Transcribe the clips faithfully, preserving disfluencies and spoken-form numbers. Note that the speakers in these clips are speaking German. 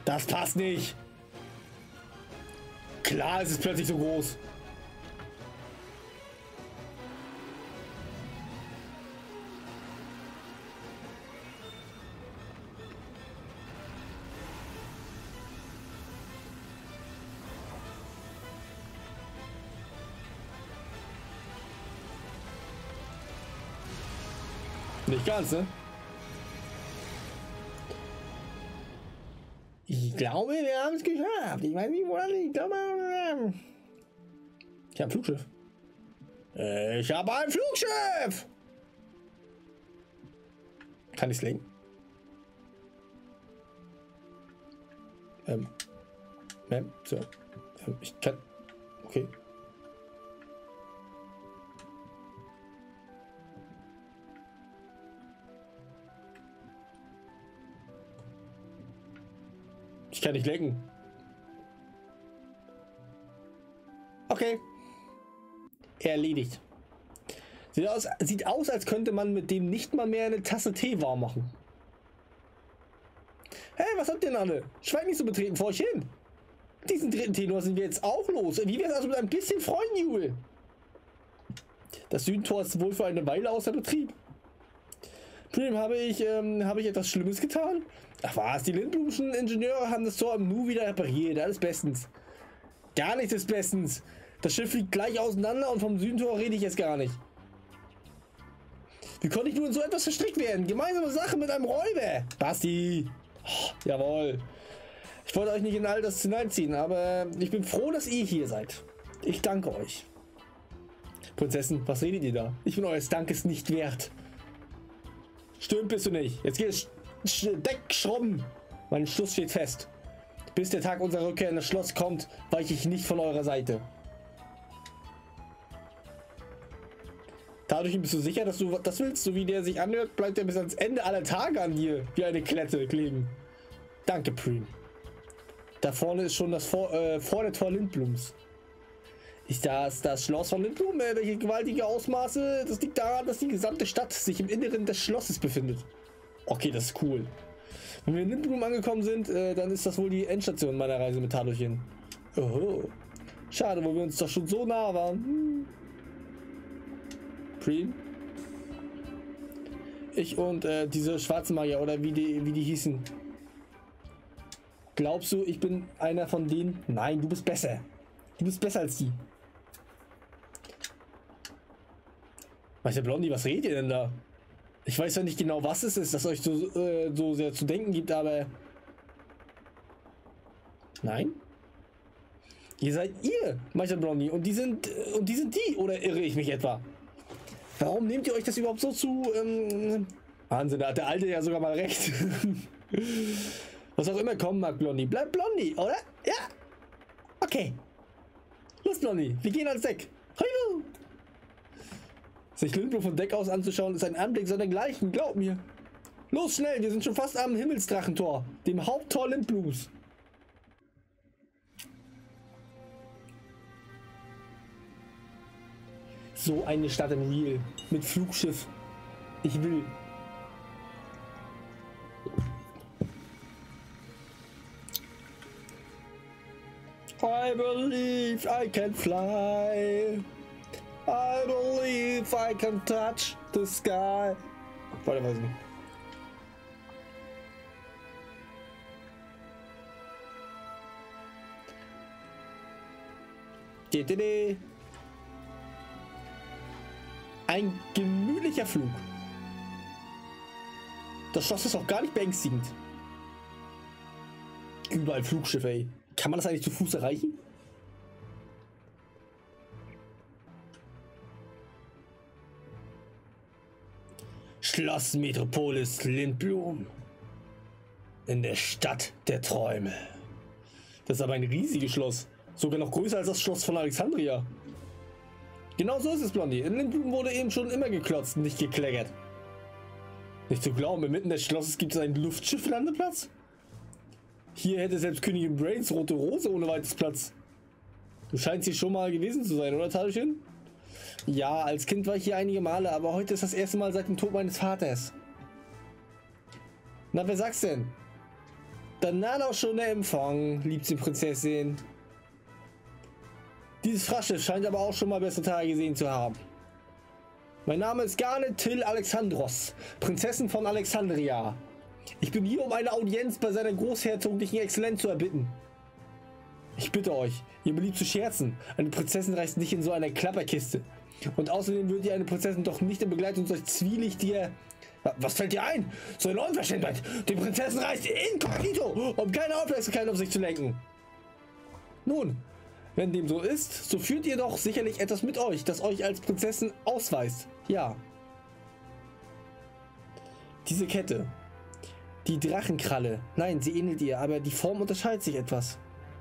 Das passt nicht. Klar, es ist plötzlich so groß. Nicht ganz, ne? Ich glaube, wir haben es geschafft. Ich weiß nicht, wo das liegt. Ich glaube, ich habe ein Flugschiff. Ich habe ein Flugschiff! Kann ich es lenken? Ähm. Ähm, so. Ähm, ich kann. Okay. Ich kann nicht lenken. Okay. Erledigt. Sieht aus, sieht aus, als könnte man mit dem nicht mal mehr eine Tasse Tee warm machen. Hey, was habt ihr denn alle? Schweig nicht so betreten vor euch hin. Diesen dritten Tenor sind wir jetzt auch los. Wie wäre es also mit ein bisschen Freudenjubel? Das Südentor ist wohl für eine Weile außer Betrieb. Prim, habe ich, ähm, habe ich etwas Schlimmes getan? Ach was, die Lindblumschen Ingenieure haben das Tor im Nu wieder repariert. Alles bestens. Gar nichts ist bestens. Das Schiff fliegt gleich auseinander und vom Südentor rede ich jetzt gar nicht. Wie konnte ich nur in so etwas verstrickt werden? Gemeinsame Sache mit einem Räuber. Basti. Oh, jawohl. Ich wollte euch nicht in all das hineinziehen, aber ich bin froh, dass ihr hier seid. Ich danke euch. Prinzessin, was redet ihr da? Ich bin eures Dankes nicht wert. Stimmt bist du nicht. Jetzt geht es Deck schrubben. Mein Schluss steht fest. Bis der Tag unserer Rückkehr in das Schloss kommt, weiche ich nicht von eurer Seite. Dadurch bist du sicher, dass du das willst, so wie der sich anhört, bleibt er bis ans Ende aller Tage an dir wie eine Klette kleben. Danke, Prim. Da vorne ist schon das Vor äh, Vordertor Lindblums. Ist das das Schloss von Lindblum? Äh, welche gewaltige Ausmaße? Das liegt daran, dass die gesamte Stadt sich im Inneren des Schlosses befindet. Okay, das ist cool. Wenn wir in Lindblum angekommen sind, äh, dann ist das wohl die Endstation meiner Reise mit Tadochin. Oh. Schade, wo wir uns doch schon so nah waren. Hm. Prim? Ich und äh, diese schwarzen Magier, oder wie die, wie die hießen. Glaubst du, ich bin einer von denen? Nein, du bist besser. Du bist besser als die. Meister Blondie, was redet ihr denn da? Ich weiß ja nicht genau, was es ist, das euch so, äh, so sehr zu denken gibt, aber... Nein? Ihr seid ihr, Meister Blondie, und die sind, äh, und die sind die, oder irre ich mich etwa? Warum nehmt ihr euch das überhaupt so zu, ähm... Wahnsinn, da hat der Alte ja sogar mal recht. Was auch immer kommen mag, Blondie. Bleib Blondie, oder? Ja. Okay. Los, Blondie, wir gehen ans Deck. Huibu. Sich Lindblum von Deck aus anzuschauen, ist ein Anblick sondergleichen, glaub mir. Los, schnell, wir sind schon fast am Himmelsdrachentor, dem Haupttor Lindblums. So eine Stadt im Real, mit Flugschiff. Ich will. I believe I can fly. I believe I can touch the sky. Weiter weiß ich nicht. D D D. Ein gemütlicher Flug. Das Schloss ist auch gar nicht beängstigend. Überall Flugschiffe, ey. Kann man das eigentlich zu Fuß erreichen? Schloss Metropolis Lindblum. In der Stadt der Träume. Das ist aber ein riesiges Schloss. Sogar noch größer als das Schloss von Alexandria. Genau so ist es, Blondie. In Lindblum wurde eben schon immer geklotzt, nicht gekleckert. Nicht zu glauben, inmitten des Schlosses gibt es einen Luftschifflandeplatz? Hier hätte selbst Königin Brains rote Rose ohne weiteres Platz. Du scheinst hier schon mal gewesen zu sein, oder Tadochin? Ja, als Kind war ich hier einige Male, aber heute ist das erste Mal seit dem Tod meines Vaters. Na, wer sagt's denn? Dann auch schon der Empfang, liebste Prinzessin. Dieses Frachtschiff scheint aber auch schon mal bessere Tage gesehen zu haben. Mein Name ist Garnet Till Alexandros, Prinzessin von Alexandria. Ich bin hier, um eine Audienz bei seiner großherzoglichen Exzellenz zu erbitten. Ich bitte euch, ihr beliebt zu scherzen. Eine Prinzessin reist nicht in so einer Klapperkiste. Und außerdem würdet ihr eine Prinzessin doch nicht in Begleitung solch zwielichtiger... Was fällt dir ein? So eine Unverschämtheit. Die Prinzessin reist inkognito, um keine Aufmerksamkeit auf sich zu lenken. Nun, wenn dem so ist, so führt ihr doch sicherlich etwas mit euch, das euch als Prinzessin ausweist. Ja. Diese Kette. Die Drachenkralle. Nein, sie ähnelt ihr, aber die Form unterscheidet sich etwas.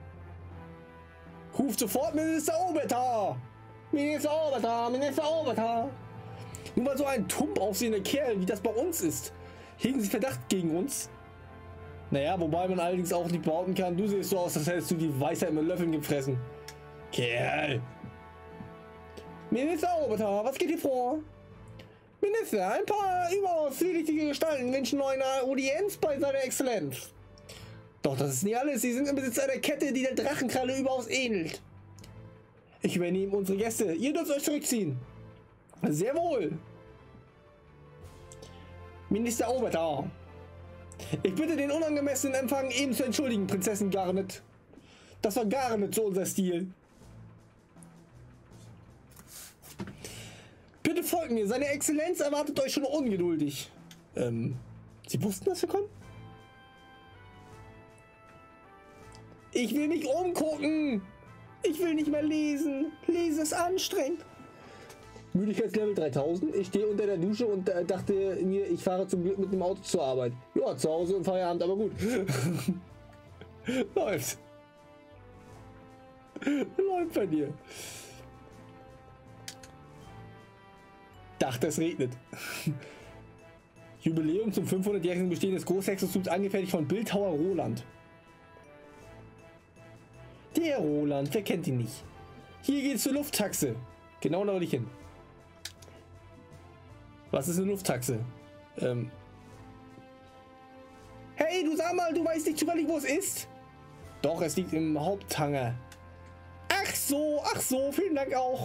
Ruft sofort Minister Obertar! Minister Obertar! Minister Obertar! Nur weil so ein tump aussehender Kerl, wie das bei uns ist, hegen sie Verdacht gegen uns. Naja, wobei man allerdings auch nicht behaupten kann, du siehst so aus, als hättest du die Weisheit mit Löffeln gefressen. Kerl! Minister Obertar, was geht hier vor? Minister, ein paar überaus zwielichtige Gestalten wünschen nur eine Audienz bei seiner Exzellenz. Doch das ist nicht alles, sie sind im Besitz einer Kette, die der Drachenkralle überaus ähnelt. Ich übernehme unsere Gäste, ihr dürft euch zurückziehen. Sehr wohl. Minister Obertar. Ich bitte den unangemessenen Empfang eben zu entschuldigen, Prinzessin Garnet. Das war gar nicht so unser Stil. Bitte folgt mir, seine Exzellenz erwartet euch schon ungeduldig. Ähm, Sie wussten, dass wir kommen? Ich will mich umgucken. Ich will nicht mehr lesen. Lesen ist anstrengend. Müdigkeitslevel dreitausend. Ich stehe unter der Dusche und äh, dachte mir, ich fahre zum Glück mit dem Auto zur Arbeit. Ja, zu Hause und Feierabend, aber gut. Läuft. Läuft bei dir. Dachte, es regnet. Jubiläum zum fünfhundertjährigen Bestehen des Großhexenzugs, angefertigt von Bildhauer Roland. Der Roland, wer kennt ihn nicht? Hier geht's zur Lufttaxe. Genau da will ich hin. Was ist eine Lufttaxe? Ähm. Hey, du sag mal, du weißt nicht zufällig, wo es ist? Doch, es liegt im Haupthanger. Ach so, ach so, vielen Dank auch.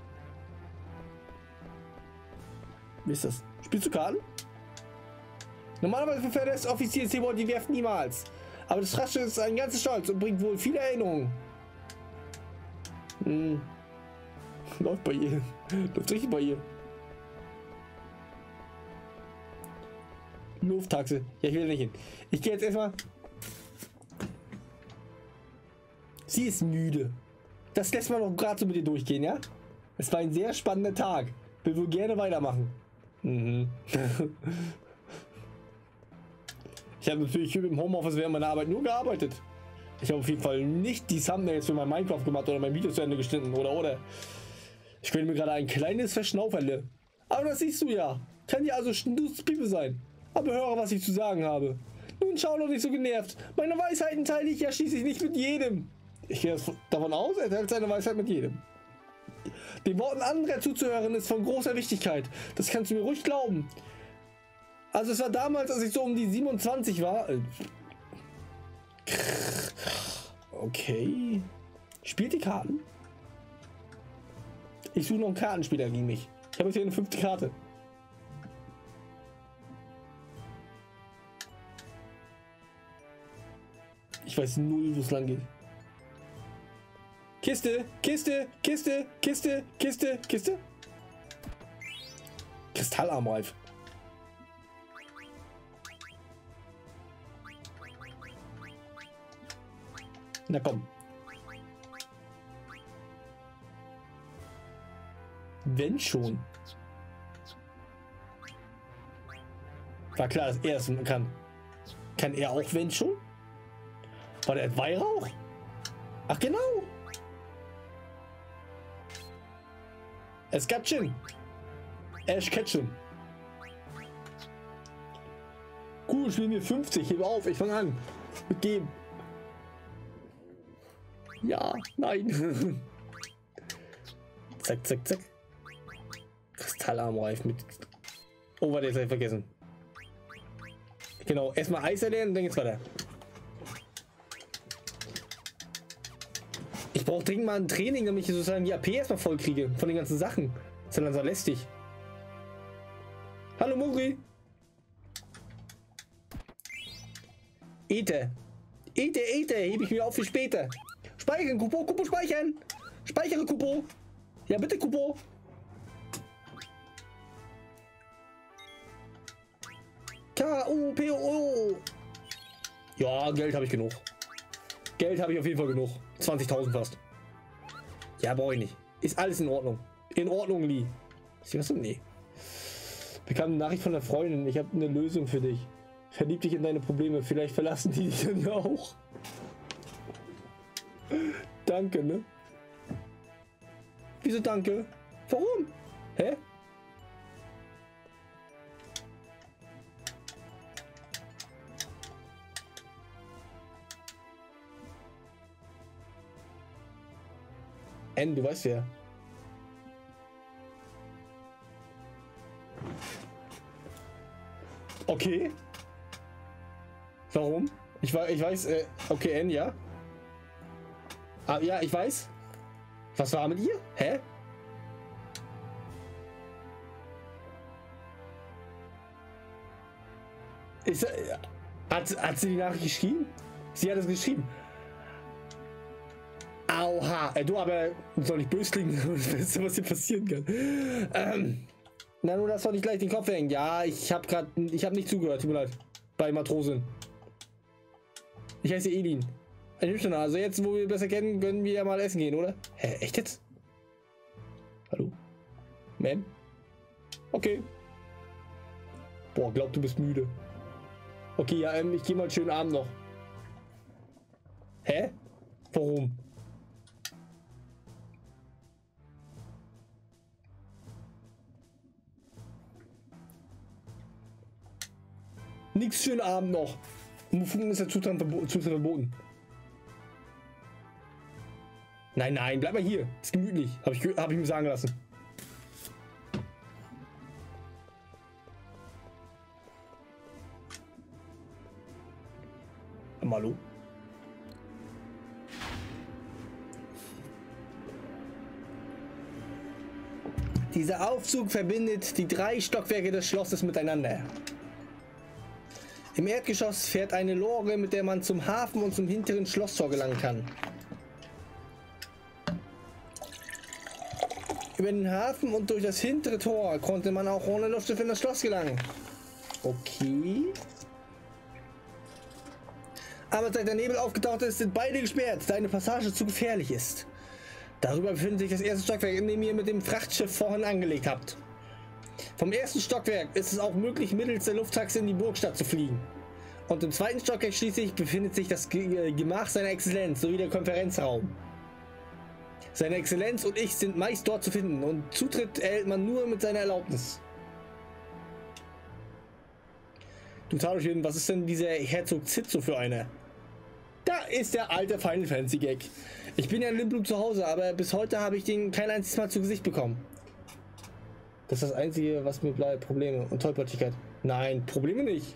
Wie ist das? Spielst du Karten? Normalerweise verfährt das Offizier Seaboard die Werft niemals. Aber das Frachtschiff ist ein ganzer Stolz und bringt wohl viele Erinnerungen. Hm. Läuft bei ihr. Läuft richtig bei ihr. Lufttaxe. Ja, ich will nicht hin. Ich gehe jetzt erstmal. Sie ist müde. Das lässt man noch gerade so mit ihr durchgehen, ja? Es war ein sehr spannender Tag. Will wohl gerne weitermachen. Mhm. Ich habe natürlich hier im Homeoffice während meiner Arbeit nur gearbeitet. Ich habe auf jeden Fall nicht die Thumbnails für mein Minecraft gemacht oder mein Video zu Ende geschnitten oder oder. Ich könnte mir gerade ein kleines Verschnauferle. Aber das siehst du ja. Kann ja also Schnutzpiepe sein. Aber höre, was ich zu sagen habe. Nun schau doch nicht so genervt. Meine Weisheiten teile ich ja schließlich nicht mit jedem. Ich gehe davon aus, er teilt seine Weisheit mit jedem. Den Worten anderer zuzuhören ist von großer Wichtigkeit. Das kannst du mir ruhig glauben. Also es war damals, als ich so um die siebenundzwanzig war. Okay. Spielt die Karten? Ich suche noch einen Kartenspieler gegen mich. Ich habe jetzt hier eine fünfte Karte. Ich weiß null, wo es lang geht. Kiste, Kiste, Kiste, Kiste, Kiste, Kiste. Kristallarmreif. Na komm. Wenn schon. War klar, dass er es kann. Kann er auch wenn schon? War der Weihrauch? Ach genau. Eskatchen. Eschketchen. Cool, spielen wir fünfzig. Heb auf, ich fange an. Mit dem. Ja, nein. Zack, zack, zack. Kristallarmreif mit. Oh, warte, jetzt habe ich vergessen. Genau, erstmal Eis erlernen und dann geht's weiter. brauche dringend mal ein Training, damit ich sozusagen die A P erstmal voll kriege von den ganzen Sachen. Das ist ja dann so lästig. Hallo Muri. Ete. Ete, Ete, hebe ich mir auf für später. Speichern, Kupo, Kupo, speichern. Speichere, Kupo. Ja, bitte, Kupo. K U P O. Ja, Geld habe ich genug. Geld habe ich auf jeden Fall genug. zwanzigtausend fast. Ja, brauche ich nicht. Ist alles in Ordnung. In Ordnung, Lee. Ist was? Nee. Bekam eine Nachricht von der Freundin. Ich habe eine Lösung für dich. Verlieb dich in deine Probleme. Vielleicht verlassen die dich dann ja auch. Danke, ne? Wieso danke? Warum? Hä? N, du weißt ja. Okay. Warum? Ich, ich weiß, äh, okay, N, ja. Ah, ja, ich weiß. Was war mit ihr? Hä? Ist, äh, hat, hat sie die Nachricht geschrieben? Sie hat es geschrieben. Oha, äh, du, aber soll ich böse klingen? Das Beste, was hier passieren kann. Ähm, na, nur das soll ich gleich den Kopf hängen. Ja, ich habe gerade, ich habe nicht zugehört, tut mir leid. Bei Matrosin. Ich heiße Elin. Also jetzt, wo wir besser kennen, können wir ja mal essen gehen, oder? Hä, echt jetzt? Hallo? Ma'am? Okay. Boah, glaub, du bist müde. Okay, ja, ähm, ich gehe mal einen schönen Abend noch. Hä? Warum? Nix, schönen Abend noch. Umfugen ist der Zutritt verboten. Nein, nein, bleib mal hier. Ist gemütlich. Habe ich, hab ich mir sagen lassen. Hallo? Dieser Aufzug verbindet die drei Stockwerke des Schlosses miteinander. Im Erdgeschoss fährt eine Lore, mit der man zum Hafen und zum hinteren Schlosstor gelangen kann. Über den Hafen und durch das hintere Tor konnte man auch ohne Luftschiff in das Schloss gelangen. Okay. Aber seit der Nebel aufgetaucht ist, sind beide gesperrt, da eine Passage zu gefährlich ist. Darüber befindet sich das erste Stockwerk, in dem ihr mit dem Frachtschiff vorhin angelegt habt. Vom ersten Stockwerk ist es auch möglich, mittels der Lufttaxe in die Burgstadt zu fliegen. Und im zweiten Stockwerk schließlich befindet sich das Gemach seiner Exzellenz sowie der Konferenzraum. Seine Exzellenz und ich sind meist dort zu finden und Zutritt erhält man nur mit seiner Erlaubnis. Du Taroschin, was ist denn dieser Herzog Zitzo für einer? Da ist der alte Final Fantasy Gag. Ich bin ja in Limblum zu Hause, aber bis heute habe ich den kein einziges Mal zu Gesicht bekommen. Das ist das Einzige, was mir bleibt. Probleme und Tollpatschigkeit. Nein, Probleme nicht.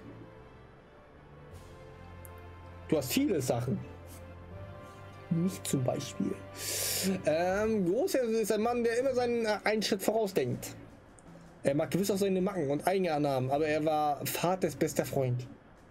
Du hast viele Sachen. Nicht zum Beispiel. Ähm, Großherr ist ein Mann, der immer seinen äh, einen Schritt vorausdenkt. Er mag gewiss auch seine Macken und Eigenannahmen, aber er war Vaters bester Freund.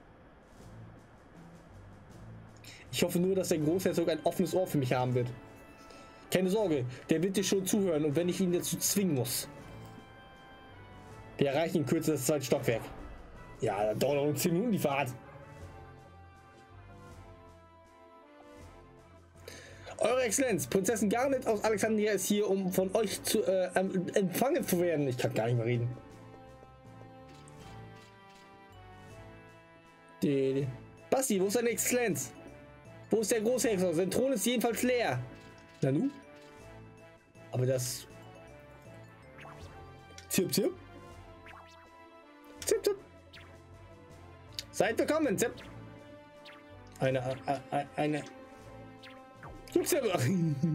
Ich hoffe nur, dass der Großherzog ein offenes Ohr für mich haben wird. Keine Sorge, der wird dir schon zuhören und wenn ich ihn dazu zwingen muss. Wir erreichen in Kürze das zweite Stockwerk. Ja, dann dauert noch zehn Minuten die Fahrt. Eure Exzellenz, Prinzessin Garnet aus Alexandria ist hier, um von euch zu äh, empfangen zu werden. Ich kann gar nicht mehr reden. Die, Basti, wo ist deine Exzellenz? Wo ist der Großherzog? Sein Thron ist jedenfalls leer. Nanu? Aber das... Zip, zip. Zip, zip. Seid willkommen, zip. Eine, eine, eine... Gibt's ja noch.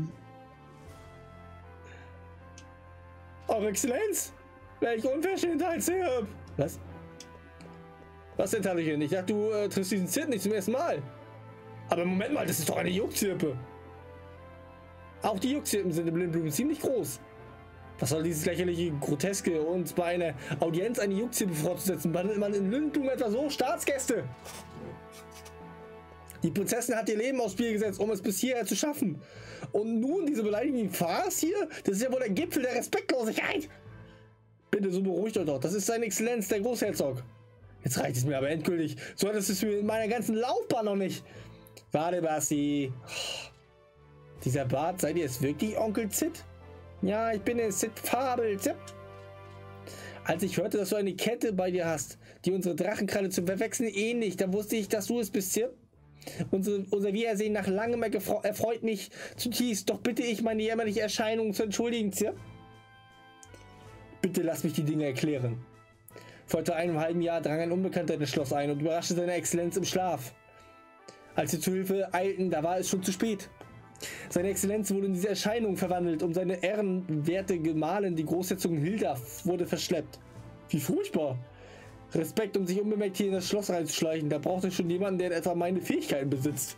Eure Exzellenz? Welche Unverschämtheit, Zip. Was? Was denn, Tallchen? Ich dachte, du äh, triffst diesen Zip nicht zum ersten Mal. Aber Moment mal, das ist doch eine Juckzirpe. Auch die Juxhirten sind im Lindblum ziemlich groß. Was soll dieses lächerliche Groteske, uns bei einer Audienz eine Juxhirte vorzusetzen? Behandelt man in Lindblum etwa so Staatsgäste? Die Prinzessin hat ihr Leben aufs Spiel gesetzt, um es bis hierher zu schaffen. Und nun diese beleidigenden Farce hier? Das ist ja wohl der Gipfel der Respektlosigkeit. Bitte, so beruhigt euch doch. Das ist seine Exzellenz, der Großherzog. Jetzt reicht es mir aber endgültig. So hat es es mir in meiner ganzen Laufbahn noch nicht. Warte, Basti. Dieser Bart, seid ihr es wirklich, Onkel Zit? Ja, ich bin der Zit Fabel, Zip. Als ich hörte, dass du eine Kette bei dir hast, die unsere Drachenkralle zum Verwechseln ähnlich, da wusste ich, dass du es bist, Zip. Unsere, unser Wiedersehen nach langem erfreut mich zutiefst. Doch bitte ich, meine jämmerliche Erscheinung zu entschuldigen, Zip. Bitte lass mich die Dinge erklären. Vor etwa einem halben Jahr drang ein Unbekannter in das Schloss ein und überraschte seine Exzellenz im Schlaf. Als sie zu Hilfe eilten, da war es schon zu spät. Seine Exzellenz wurde in diese Erscheinung verwandelt, um seine ehrenwerte Gemahlin, die Großherzogin Hilda, wurde verschleppt. Wie furchtbar! Respekt, um sich unbemerkt hier in das Schloss reinzuschleichen. Da braucht es schon jemanden, der etwa meine Fähigkeiten besitzt.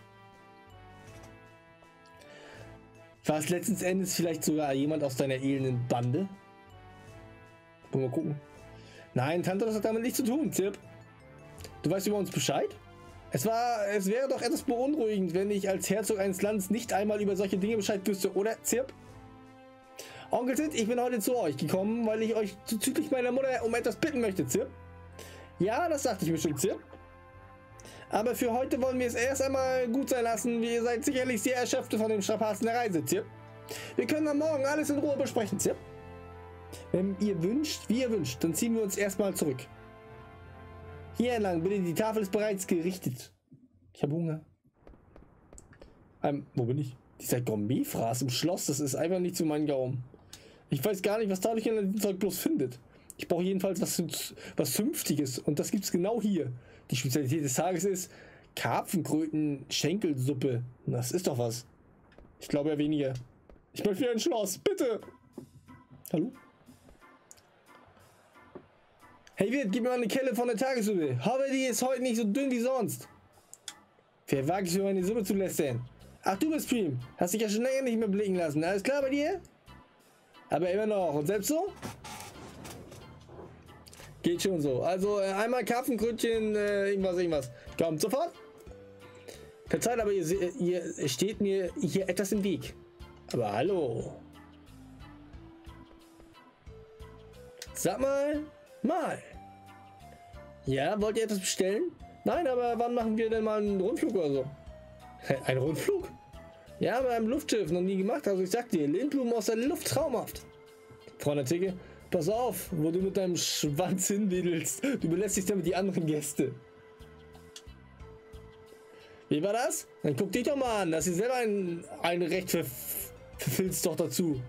War es letzten Endes vielleicht sogar jemand aus deiner elenden Bande? Wollen wir gucken. Nein, Tante, das hat damit nichts zu tun, Zip. Du weißt über uns Bescheid? Es war, es wäre doch etwas beunruhigend, wenn ich als Herzog eines Landes nicht einmal über solche Dinge Bescheid wüsste, oder, Zip? Onkel Zip, ich bin heute zu euch gekommen, weil ich euch bezüglich meiner Mutter um etwas bitten möchte, Zip. Ja, das dachte ich mir schon, Zip. Aber für heute wollen wir es erst einmal gut sein lassen. Ihr seid sicherlich sehr erschöpft von dem Strapazen der Reise, Zip. Wir können am Morgen alles in Ruhe besprechen, Zip. Wenn ihr wünscht, wie ihr wünscht, dann ziehen wir uns erstmal zurück. Hier entlang, bitte, die Tafel ist bereits gerichtet. Ich habe Hunger. Ähm, wo bin ich? Dieser Gourmet-Fraß im Schloss, das ist einfach nicht zu meinem Gaumen. Ich weiß gar nicht, was dadurch in dem Zeug bloß findet. Ich brauche jedenfalls was, was Fünftiges und das gibt es genau hier. Die Spezialität des Tages ist Karpfenkröten-Schenkelsuppe. Das ist doch was. Ich glaube ja weniger. Ich möchte wieder ein Schloss, bitte. Hallo? Hey Wirt, gib mir mal eine Kelle von der Tagessuppe. Hoffe, die ist heute nicht so dünn wie sonst. Wer wagt es, über meine Suppe zu lästern? Ach, du bist Preem. Hast dich ja schon länger nicht mehr blicken lassen. Alles klar bei dir? Aber immer noch. Und selbst so? Geht schon so. Also äh, einmal Karpfenkrötchen, äh, irgendwas, irgendwas. Kommt sofort. Verzeiht, aber ihr, ihr steht mir hier etwas im Weg. Aber hallo. Sag mal. Mal. Ja, wollt ihr etwas bestellen? Nein, aber wann machen wir denn mal einen Rundflug oder so? Ein Rundflug? Ja, mit einem Luftschiff, noch nie gemacht. Also ich sag dir, Lindblum aus der Luft traumhaft. Frau Theke, pass auf, wo du mit deinem Schwanz hinwedelst. Du belästigst damit die anderen Gäste. Wie war das? Dann guck dich doch mal an, dass ihr selber ein, ein Recht ver, verfilzt doch dazu.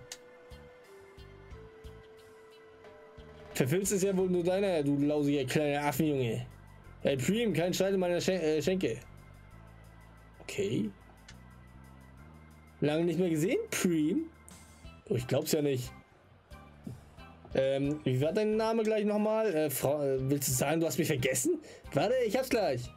Verfilzt ist ja wohl nur deiner, du lausiger kleiner Affenjunge. Hey Preem, kein Streit in meiner Schen äh, Schenke. Okay. Lange nicht mehr gesehen, Preem? Oh, ich glaub's ja nicht. Ähm, wie war dein Name gleich nochmal? Äh, Frau, äh, willst du sagen, du hast mich vergessen? Warte, ich hab's gleich.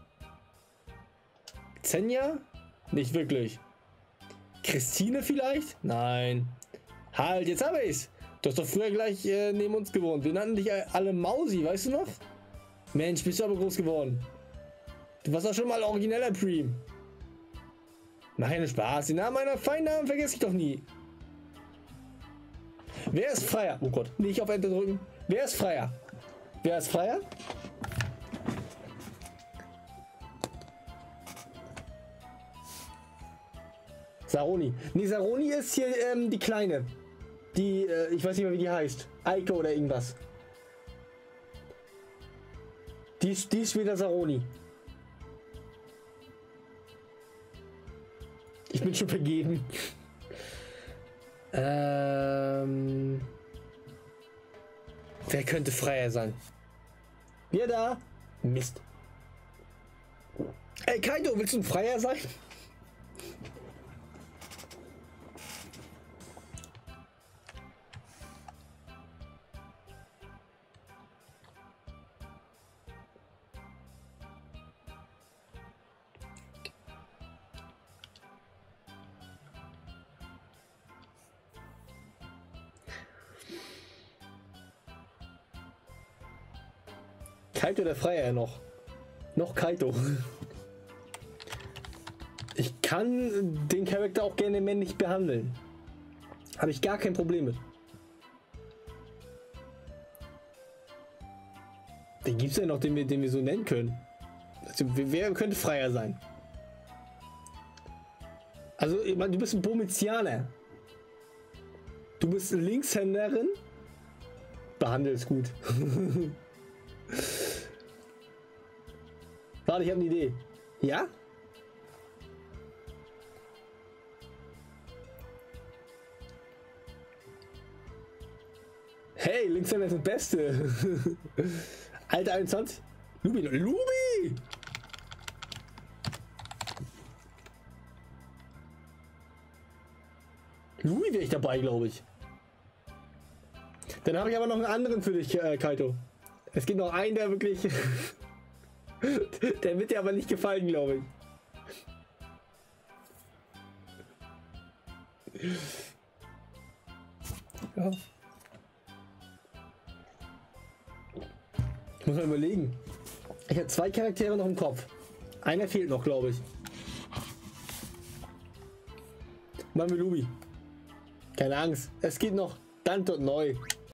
Xenia? Nicht wirklich. Christine vielleicht? Nein. Halt, jetzt hab ich's. Du hast doch früher gleich äh, neben uns gewohnt. Wir nannten dich alle Mausi, weißt du noch? Mensch, bist du aber groß geworden. Du warst doch schon mal origineller Preem. Mach ja Spaß. Den Namen meiner Feindnamen vergesse ich doch nie. Wer ist Freier? Oh Gott, nicht auf Enter drücken. Wer ist Freier? Wer ist Freier? Saroni. Nee, Saroni ist hier ähm, die Kleine. Die, äh, ich weiß nicht mehr, wie die heißt. Eike oder irgendwas. Die, die ist wieder Saroni. Ich bin schon vergeben. ähm, wer könnte Freier sein? Wer da? Mist. Ey, Kaito, willst du ein Freier sein? Kaito der Freier noch. Noch Kaito. Ich kann den Charakter auch gerne männlich behandeln. Habe ich gar kein Problem mit. Den gibt es ja noch, den wir, den wir so nennen können. Also, wer könnte Freier sein? Also, ich meine, du bist ein Bomizianer. Du bist Linkshänderin. Behandel es gut. Warte, ich habe eine Idee. Ja? Hey, Linkshänder ist das Beste. Alter einundzwanzig. Lubi. Lubi! Lubi wäre ich dabei, glaube ich. Dann habe ich aber noch einen anderen für dich, äh, Kaito. Es gibt noch einen, der wirklich... der wird dir aber nicht gefallen, glaube ich. Ja. Ich muss mal überlegen. Ich habe zwei Charaktere noch im Kopf. Einer fehlt noch, glaube ich. Machen wir Lubi. Keine Angst. Es geht noch Dante und neu.